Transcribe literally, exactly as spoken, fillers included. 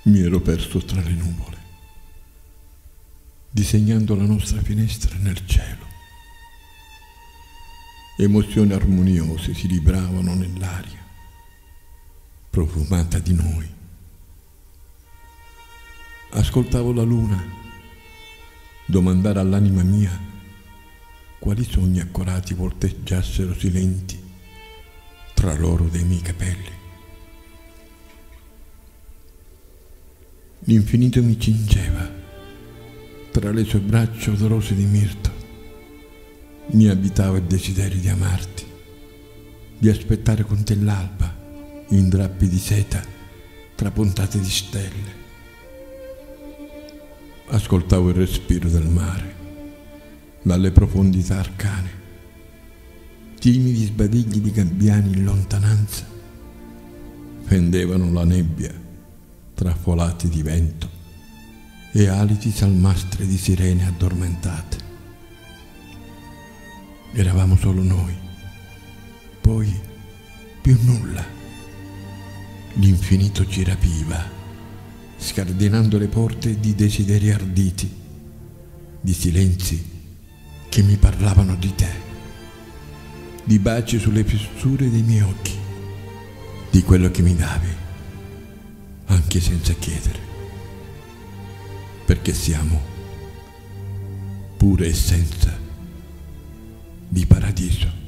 Mi ero perso tra le nuvole, disegnando la nostra finestra nel cielo. Emozioni armoniose si libravano nell'aria, profumata di noi. Ascoltavo la luna domandare all'anima mia quali sogni accorati volteggiassero silenti tra loro dei miei capelli. L'infinito mi cingeva tra le sue braccia odorose di mirto. Mi abitava il desiderio di amarti, di aspettare con te l'alba in drappi di seta trapuntate di stelle. Ascoltavo il respiro del mare dalle profondità arcane, timidi sbadigli di gabbiani in lontananza fendevano la nebbia tra folati di vento e aliti salmastre di sirene addormentate. Eravamo solo noi, poi più nulla. L'infinito ci rapiva, scardinando le porte di desideri arditi, di silenzi che mi parlavano di te, di baci sulle fessure dei miei occhi, di quello che mi davi, anche senza chiedere, perché siamo pura essenza di paradiso.